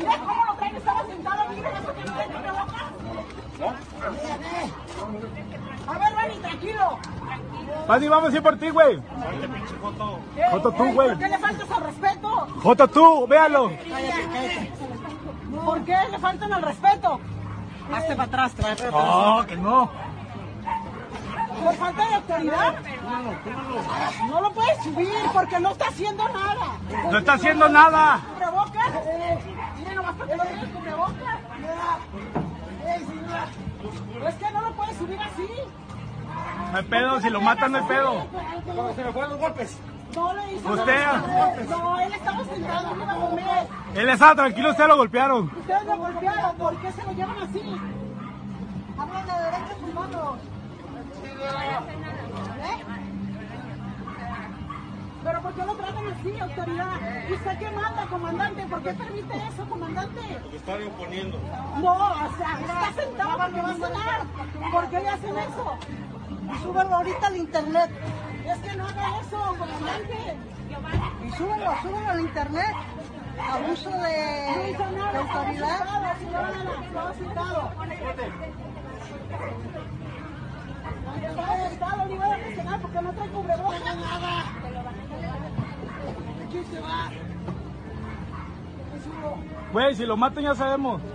Mira cómo lo traen, estaba sentado, mira eso que no trae cubrebocas. A ver, Rani, tranquilo. Fanny, vamos a ir por ti, güey. Joto tú, güey. ¿Por qué le faltas al respeto? Joto tú, véalo. ¿Por qué le faltan al respeto? Hazte para atrás, No, que no. ¿Por falta de autoridad? No lo puedes subir porque no está haciendo nada. No está haciendo nada. ¿Cubrebocas? Mira nomás porque no tiene cubrebocas. Es que no lo puedes subir así. No hay pedo, si lo matan no hay pedo. Se me fueron los golpes. No le hizo Usted. nada. No, él estaba sentado, no iba a comer. Él estaba tranquilo, ustedes lo golpearon. Ustedes lo golpearon, ¿por qué se lo llevan así? Hablan de derechos humanos. ¿Eh? ¿Pero por qué lo tratan así, autoridad? ¿Y usted qué manda, comandante? ¿Por qué permite eso, comandante? Porque está oponiendo. No, o sea, está sentado porque va a cenar. ¿Por qué le hacen eso? Súbelo ahorita al internet. Es que no haga eso, comandante. Y súbelo al internet. Abuso No de hizo nada, autoridad. estaba sentado. Estaba sentado, le iba a dar de cenar porque no trae cubrebocas. ¿Quién se va? Güey, si lo matan ya sabemos.